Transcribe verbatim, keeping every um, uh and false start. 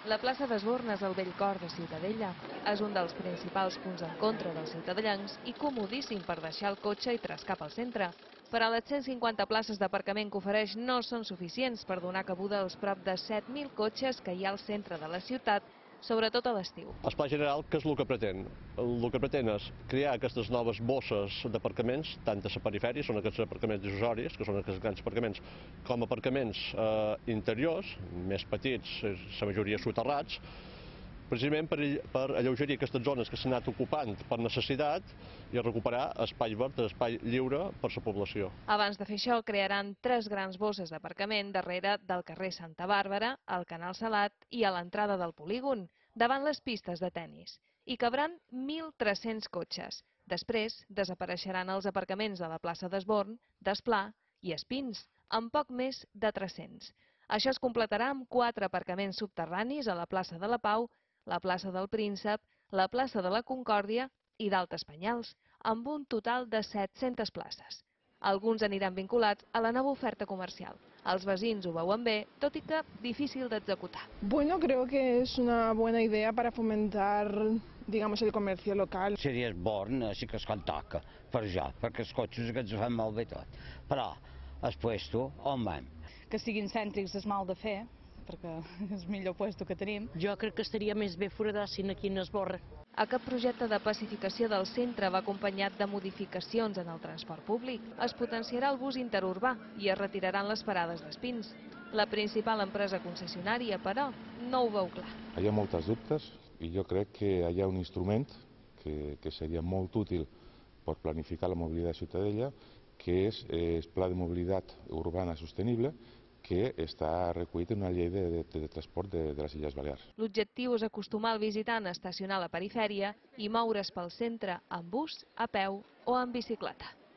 La plaça d'Esborn és el vell cor de Ciutadella. És un dels principals punts en contra dels ciutadellencs i comodíssim per deixar el cotxe i trescar pel centre. Però les cent cinquanta places d'aparcament que ofereix no són suficients per donar cabuda als prop de set mil cotxes que hi ha al centre de la ciutat, sobretot a l'estiu. El Pla General, què és el que pretén? El que pretén és crear aquestes noves bosses d'aparcaments, tant a la perifèria, són aquests aparcaments dissusoris, que són aquests grans aparcaments, com aparcaments eh, interiors, més petits, la majoria soterrats, precisament per, per alleugerir aquestes zones que s'han anat ocupant per necessitat i recuperar espai verd, espai lliure per la població. Abans de fer això, crearan tres grans bosses d'aparcament darrere del carrer Santa Bàrbara, al Canal Salat i a l'entrada del polígon, davant les pistes de tennis. Hi cabran mil tres-cents cotxes. Després desapareixeran els aparcaments de la plaça d'Esborn, d'Esplà i Espins, amb poc més de tres-cents. Això es completarà amb quatre aparcaments subterranis a la plaça de la Pau, la plaça del Príncep, la plaça de la Concòrdia i d'Altes Penyals, amb un total de set-centes places. Alguns aniran vinculats a la nova oferta comercial. Els veïns ho veuen bé, tot i que difícil d'executar. Bueno, creo que es una buena idea para fomentar, digamos, el comercio local. Seria Esborn, així que es toca, per ja, perquè els cotxes aquests ho fan molt bé tot. Però, el puesto, on van? Que siguin cèntrics és mal de fer, perquè és el millor puesto que tenim. Jo crec que estaria més bé foradassin aquí en Esborn. Aquest projecte de pacificació del centre va acompanyat de modificacions en el transport públic. Es potenciarà el bus interurbà i es retiraran les parades d'Espins. La principal empresa concessionària, però, no ho veu clar. Hi ha moltes dubtes i jo crec que hi ha un instrument que, que seria molt útil per planificar la mobilitat de Ciutadella, que és el Pla de Mobilitat Urbana Sostenible, que està recollit en una llei de, de, de transport de, de les Illes Balears. L'objectiu és acostumar el visitant a estacionar a la perifèria i moure's pel centre amb bus, a peu o en bicicleta.